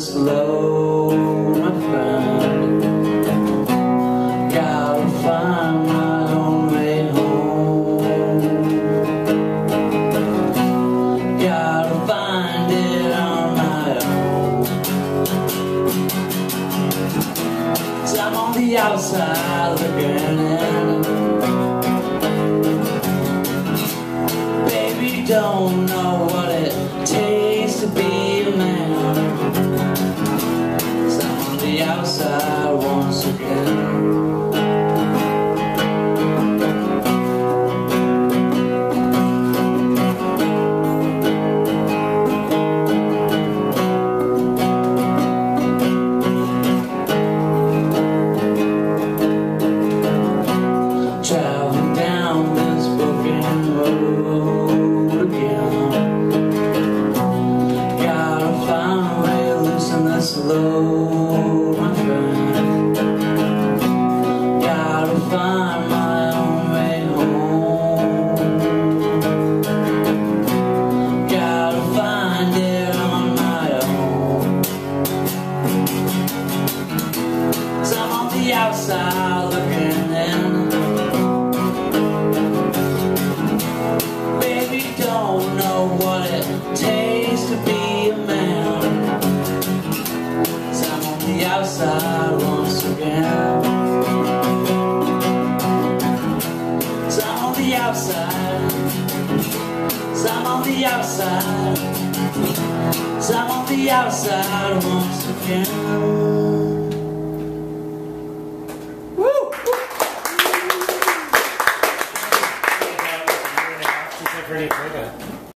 this low, my friend. Gotta find my own way home. Gotta find it on my own. 'Cause I'm on the outside looking in. Baby, don't know what it takes to be a man. 'Cause I'm on the outside once again. Traveling down this broken road again. Gotta find a way to loosen this load, my friend. Gotta find my own way home. Gotta find it on my own. 'Cause I'm on the outside looking in. Don't know what it takes to be a man. 'Cause I'm on the outside once again. 'Cause I'm on the outside. 'Cause I'm on the outside. 'Cause I'm on the outside once again. Pretty good.